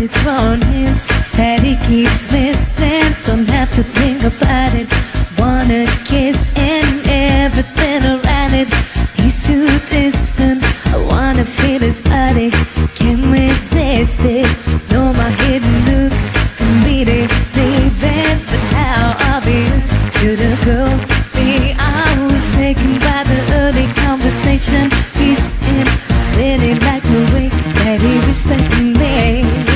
it throwing hints that he keeps missing. Don't have to think about it. Wanna kiss and everything around it. He's too distant. I wanna feel his body. Can't resist it. No, my hidden looks for me deceiving. But how obvious should a girl be? I was taken by the early conversation. He's in, really like the way that he respected me.